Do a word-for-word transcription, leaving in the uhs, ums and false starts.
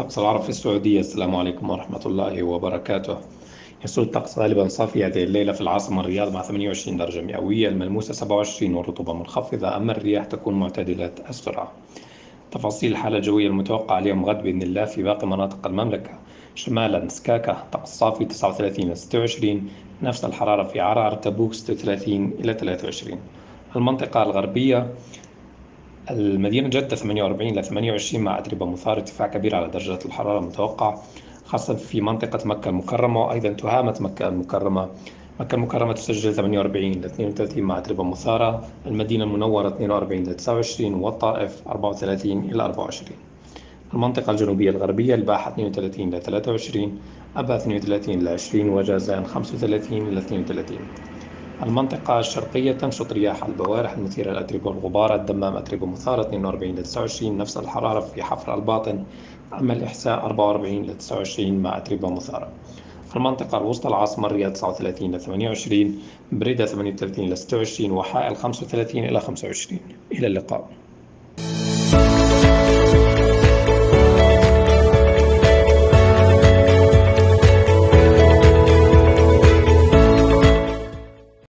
طقس العرب في السعودية. السلام عليكم ورحمة الله وبركاته. يسود الطقس غالبا صافي هذه الليلة في العاصمة الرياض مع ثمانية وعشرين درجة مئوية، الملموسة سبعة وعشرين والرطوبة منخفضة، أما الرياح تكون معتدلة السرعة. تفاصيل الحالة الجوية المتوقعة اليوم غد بإذن الله في باقي مناطق المملكة: شمالا سكاكا طقس صافي تسعة وثلاثين إلى ستة وعشرين، نفس الحرارة في عرعر تبوك ستة وثلاثين إلى ثلاثة وعشرين. المنطقة الغربية: المدينة جدة ثمانية وأربعين إلى ثمانية وعشرين مع أتربة مثار، ارتفاع كبير على درجات الحرارة المتوقع خاصة في منطقة مكة المكرمة وأيضا تهامة مكة المكرمة. مكة المكرمة تسجل ثمانية وأربعين إلى اثنين وثلاثين مع أتربة مثارة، المدينة المنورة اثنين وأربعين إلى تسعة وعشرين، والطائف أربعة وثلاثين إلى أربعة وعشرين. المنطقة الجنوبية الغربية: الباحة اثنين وثلاثين إلى ثلاثة وعشرين، أبا اثنين وثلاثين إلى عشرين، وجازان خمسة وثلاثين إلى اثنين وثلاثين. المنطقة الشرقية: تنشط رياح البوارح المثيرة للأتربة والغبار، الدمام أتربة مثارة اثنين وأربعين إلى تسعة وعشرين، نفس الحرارة في حفر الباطن، أما الإحساء أربعة وأربعين إلى تسعة وعشرين مع أتربة مثارة. المنطقة الوسطى: العاصمة الرياض تسعة وثلاثين إلى ثمانية وعشرين، بريدة ثمانية وثلاثين إلى ستة وعشرين، وحائل خمسة وثلاثين إلى خمسة وعشرين. إلى اللقاء.